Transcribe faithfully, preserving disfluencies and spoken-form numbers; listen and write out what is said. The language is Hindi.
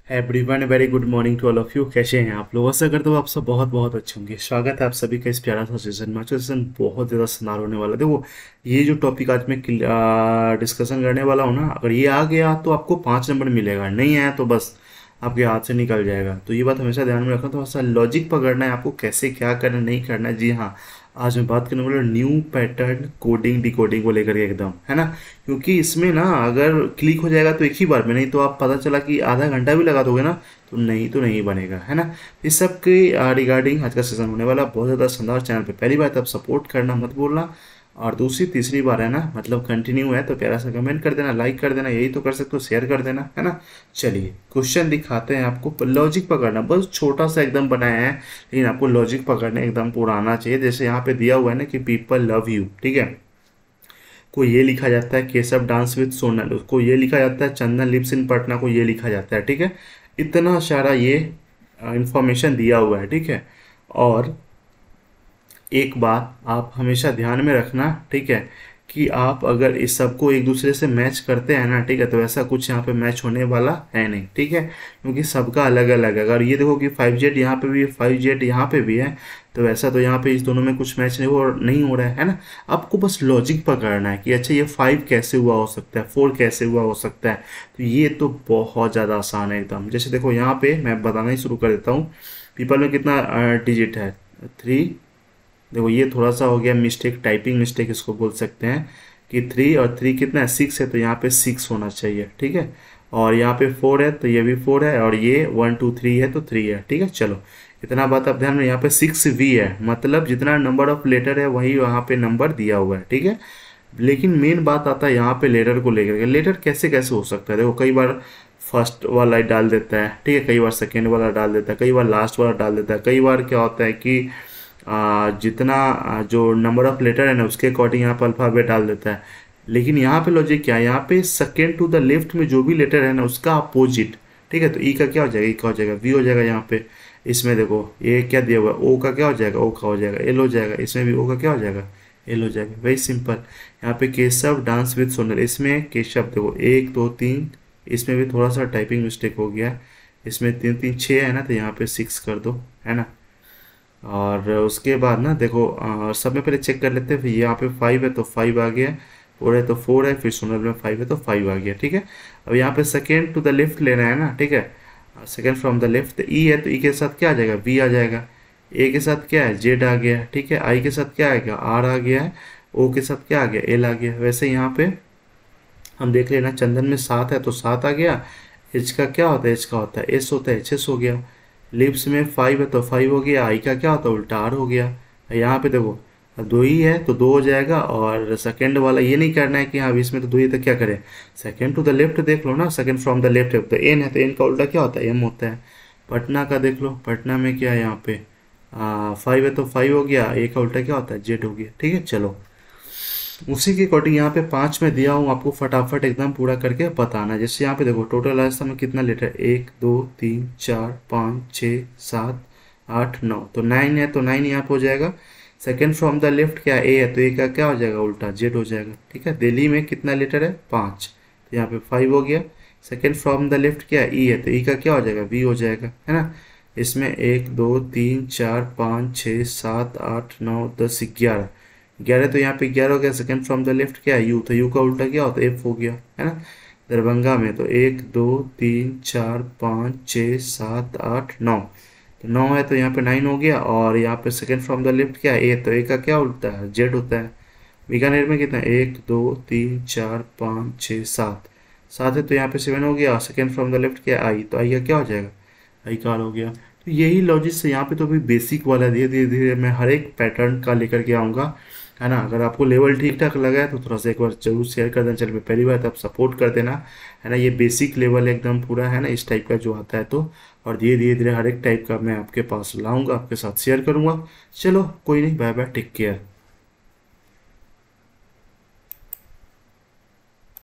Everyone very good morning to all of you. कैसे हैं आप लोग? आशा करते हो आप सब बहुत बहुत अच्छे होंगे। स्वागत है आप सभी का इस प्यारा सा सेशन में। सेशन बहुत ज़्यादा शानदार होने वाला है। देखो, ये जो टॉपिक आज मैं डिस्कशन करने वाला हूँ ना, अगर ये आ गया तो आपको पाँच नंबर मिलेगा, नहीं आया तो बस आपके हाथ से निकल जाएगा। तो ये बात हमेशा ध्यान में रखना, थोड़ा सा लॉजिक पकड़ना है आपको, कैसे क्या करना नहीं करना है। जी हाँ, आज मैं बात करने वाला न्यू पैटर्न कोडिंग डिकोडिंग को लेकर के एकदम, है ना। क्योंकि इसमें ना अगर क्लिक हो जाएगा तो एक ही बार में, नहीं तो आप पता चला कि आधा घंटा भी लगा दोगे ना तो नहीं तो नहीं बनेगा, है ना। इस सब के रिगार्डिंग आज का सेशन होने वाला बहुत ज़्यादा शानदार। चैनल पे पहली बार तब सपोर्ट करना मत भूलना, और दूसरी तीसरी बार है ना, मतलब कंटिन्यू है तो प्यारा सा कमेंट कर देना, लाइक कर देना, यही तो कर सकते हो, शेयर कर देना, है ना। चलिए क्वेश्चन दिखाते हैं आपको। लॉजिक पकड़ना, बस छोटा सा एकदम बनाया है, लेकिन आपको लॉजिक पकड़ना एकदम पूरा आना चाहिए। जैसे यहाँ पे दिया हुआ है ना कि पीपल लव यू, ठीक है। को ये लिखा जाता है केशव डांस विद सोनल, उसको ये लिखा जाता है चंदन लिप्स इन पटना को ये लिखा जाता है, ठीक है। इतना सारा ये इंफॉर्मेशन दिया हुआ है, ठीक है। और एक बात आप हमेशा ध्यान में रखना, ठीक है, कि आप अगर इस सबको एक दूसरे से मैच करते हैं ना, ठीक है, तो ऐसा कुछ यहाँ पे मैच होने वाला है नहीं, ठीक है, क्योंकि सबका अलग अलग है। अगर ये देखो कि फाइव जेड यहाँ पे भी है, फाइव जेड यहाँ पे भी है, तो वैसा तो यहाँ पे इस दोनों में कुछ मैच नहीं हो नहीं हो रहा है, है ना। आपको बस लॉजिक पकड़ना है कि अच्छा ये फाइव कैसे हुआ हो सकता है, फोर कैसे हुआ हो सकता है। तो ये तो बहुत ज़्यादा आसान है एकदम। जैसे देखो यहाँ पे मैं बताना ही शुरू कर देता हूँ। पीपल में कितना डिजिट है? थ्री। देखो ये थोड़ा सा हो गया मिस्टेक, टाइपिंग मिस्टेक इसको बोल सकते हैं, कि थ्री और थ्री कितना है? सिक्स है, तो यहाँ पे सिक्स होना चाहिए, ठीक है। और यहाँ पे फोर है तो ये भी फोर है, और ये वन टू थ्री है तो थ्री है, ठीक है। चलो इतना बात आप ध्यान में। यहाँ पे सिक्स वी है, मतलब जितना नंबर ऑफ लेटर है वही वहाँ पे नंबर दिया हुआ है, ठीक है। लेकिन मेन बात आता है यहाँ पे लेटर को लेकर के। लेटर कैसे कैसे हो सकता है? देखो कई बार फर्स्ट वाला डाल देता है, ठीक है, कई बार सेकेंड वाला डाल देता है, कई बार लास्ट वाला डाल देता है, कई बार क्या होता है कि आ, जितना आ, जो नंबर ऑफ लेटर है ना उसके अकॉर्डिंग यहाँ पर अल्फ़ाबेट डाल देता है। लेकिन यहाँ पे लॉजिक क्या है? यहाँ पे सेकेंड टू द लेफ्ट में जो भी लेटर है ना उसका अपोजिट, ठीक है। तो ई का क्या हो जाएगा? ई का हो जाएगा वी हो जाएगा यहाँ पे। इसमें देखो ये क्या दिया हुआ है? ओ का क्या हो जाएगा? ओ का हो जाएगा एल हो जाएगा। इसमें भी ओ का क्या हो जाएगा? एल हो जाएगा। Very simple. यहाँ पे केशव डांस विद सोनल, इसमें केशव देखो एक दो तीन, इसमें भी थोड़ा सा टाइपिंग मिस्टेक हो गया। इसमें तीन तीन छः है ना, तो यहाँ पे सिक्स कर दो, है ना। और उसके बाद ना देखो आ, सब में पहले चेक कर लेते हैं। फिर यहाँ पे फाइव है तो फाइव आ गया, फोर है तो फोर है, फिर सोनल में फाइव है तो फाइव आ गया, ठीक है। अब यहाँ पे सेकेंड टू द लेफ्ट लेना है ना, ठीक है। सेकेंड फ्रॉम द लेफ्ट ई है तो ई के साथ क्या आ जाएगा? वी आ जाएगा। ए के साथ क्या है? जेड आ गया, ठीक है। आई के साथ क्या आएगा? आर आ गया है। ओ के साथ क्या आ गया? एल आ गया। वैसे यहाँ पे हम देख लेना, चंदन में सात है तो सात आ गया। एच का क्या होता है? एच का होता है एस होता है, एच एस हो गया। लिप्स में फाइव है तो फाइव हो गया। आई का क्या होता है? उल्टा आर हो गया। यहाँ पे देखो दो ही है तो दो हो जाएगा। और सेकंड वाला ये नहीं करना है कि हाँ इसमें तो दो ही, तो क्या करें? सेकंड टू द लेफ्ट देख लो ना, सेकंड फ्रॉम द लेफ्ट है तो एन है, तो एन का उल्टा क्या होता है? एम होता है। पटना का देख लो, पटना में क्या है? यहाँ पे फाइव है तो फाइव हो गया। ए का उल्टा क्या होता है? जेड हो गया, ठीक है। चलो उसी के अकॉर्डिंग यहाँ पे पाँच में दिया हूँ, आपको फटाफट एकदम पूरा करके बताना है। जैसे यहाँ पे देखो टोटल रास्ता में कितना लेटर? एक दो तीन चार पाँच छः सात आठ नौ, तो नाइन है तो नाइन यहाँ पे हो जाएगा। सेकेंड फ्रॉम द लेफ्ट क्या? ए है तो ए का क्या हो जाएगा? उल्टा जेड हो जाएगा, ठीक है। दिल्ली में कितना लेटर है? पाँच, तो यहाँ पे फाइव हो गया। सेकेंड फ्रॉम द लेफ्ट क्या? ई है तो ई का क्या हो जाएगा? वी हो जाएगा, है ना। इसमें एक दो तीन चार पाँच छः सात आठ नौ दस ग्यारह, ग्यारह तो यहाँ पे ग्यारह हो गया। सेकेंड फ्रॉम द लेफ्ट क्या है? यू, तो यू का उल्टा क्या होता है? एफ हो गया, है ना। दरभंगा में तो एक दो तीन चार पाँच छः सात आठ नौ, तो नौ है तो यहाँ पे नाइन हो गया। और यहाँ पे सेकेंड फ्रॉम द लेफ्ट क्या है? ए, तो ए का क्या उल्टा है? जेड होता है। बीकानेर में कितना? एक दो तीन चार पाँच छः सात, सात है तो यहाँ पे सेवन हो गया। सेकेंड फ्रॉम द लेफ्ट क्या है? आई, तो आई का क्या हो जाएगा? आई कार हो गया। तो यही लॉजिक से यहाँ पे तो अभी बेसिक वाला धीरे धीरे धीरे मैं हर एक पैटर्न का लेकर के आऊँगा, है ना। अगर आपको लेवल ठीक ठाक लगा है तो थोड़ा सा एक बार जरूर शेयर कर देना चैनल पे, पहली बार तो आप सपोर्ट कर देना, है ना। ये बेसिक लेवल एकदम पूरा है ना इस टाइप का जो आता है, तो और धीरे धीरे धीरे हर एक टाइप का मैं आपके पास लाऊंगा, आपके साथ शेयर करूंगा। चलो कोई नहीं, बाय बाय, टेक केयर।